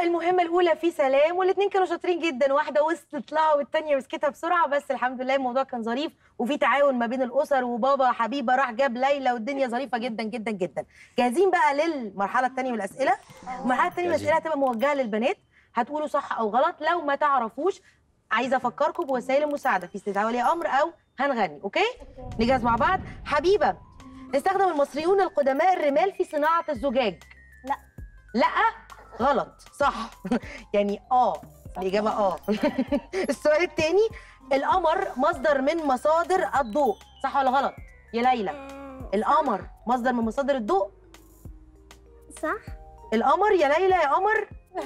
المهمة الأولى في سلام، والاتنين كانوا شاطرين جدا، واحدة وصلت لها والتانية مسكتها بسرعة، بس الحمد لله الموضوع كان ظريف وفي تعاون ما بين الأسر، وبابا حبيبة راح جاب ليلى والدنيا ظريفة جدا جدا جدا. جاهزين بقى للمرحلة التانية من الأسئلة؟ المرحلة التانية من الأسئلة هتبقى موجهة للبنات، هتقولوا صح أو غلط. لو ما تعرفوش عايزة أفكركم بوسائل المساعدة في استدعاء ولي أمر أو هنغني، أوكي؟ نجهز مع بعض. حبيبة، استخدم المصريون القدماء الرمال في صناعة الزجاج. لا. لا غلط، صح. يعني الإجابة السؤال الثاني، القمر مصدر من مصادر الضوء، صح ولا غلط؟ يا ليلى، القمر مصدر من مصادر الضوء؟ صح. القمر يا ليلى يا قمر؟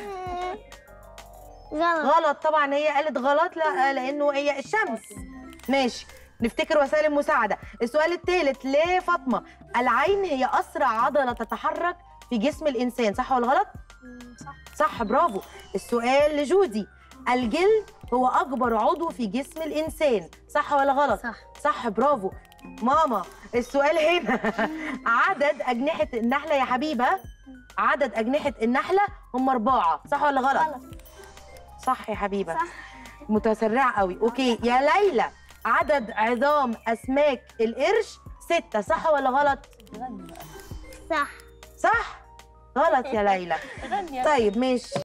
غلط. غلط طبعا، هي قالت غلط، لا لأنه هي الشمس. ماشي، نفتكر وسائل المساعدة. السؤال الثالث لفاطمة، العين هي أسرع عضلة تتحرك في جسم الإنسان، صح ولا غلط؟ صح. صح، برافو. السؤال لجودي، الجلد هو أكبر عضو في جسم الإنسان، صح ولا غلط؟ صح. صح، برافو. ماما، السؤال هنا عدد أجنحة النحلة يا حبيبة، عدد أجنحة النحلة هم 4، صح ولا غلط؟ غلط. صح يا حبيبة. صح. متسرعة قوي. أوكي يا ليلى، عدد عظام أسماك القرش 6، صح ولا غلط؟ صح. صح؟ غلط يا ليلى. طيب ماشي.